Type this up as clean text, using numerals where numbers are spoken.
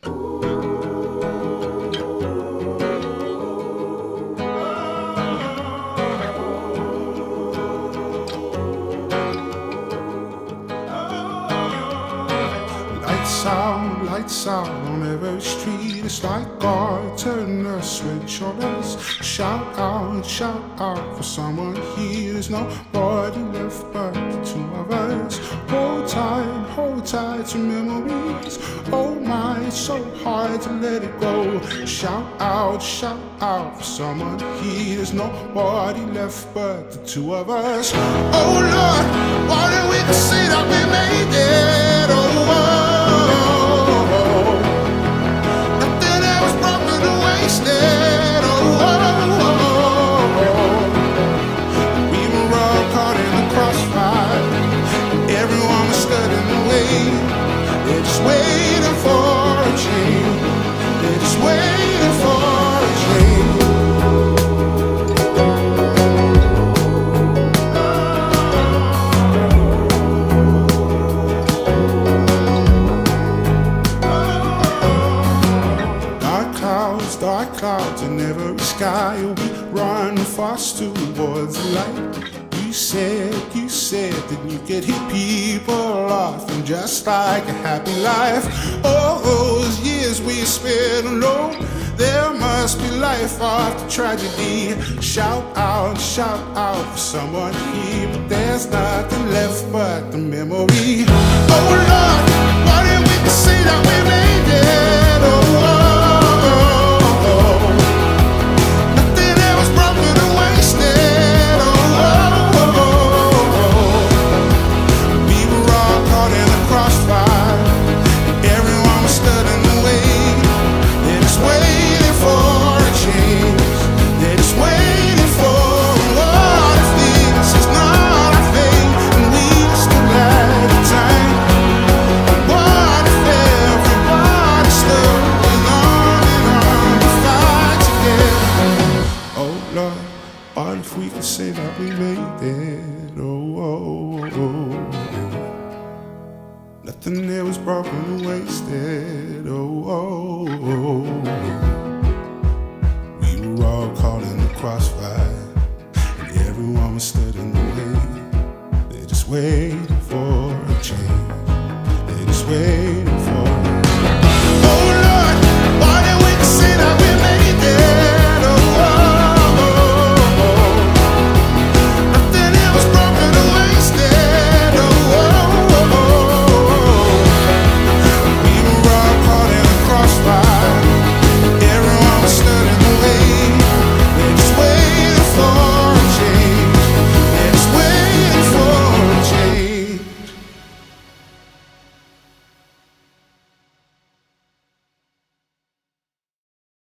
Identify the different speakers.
Speaker 1: Lights out on every street. It's like God turned a switch on us. Shout out for someone here. There's nobody left but the two of us. Hold tight to memories. Oh my, it's so hard to let it go. Shout out for someone here. There's nobody left but the two of us. Oh Lord, why did we say that we made it? Oh. Waiting for a change. They're just waiting for a change. Dark clouds in every sky. We run fast towards the light. You said that you could hit people off and just like a happy life. All those years we spent alone, there must be life after tragedy. Shout out for someone here, but there's nothing left but the memory. Oh Lord, why did we say that we made it? Oh. What if we could say that we made it? Oh. Nothing there was broken or wasted.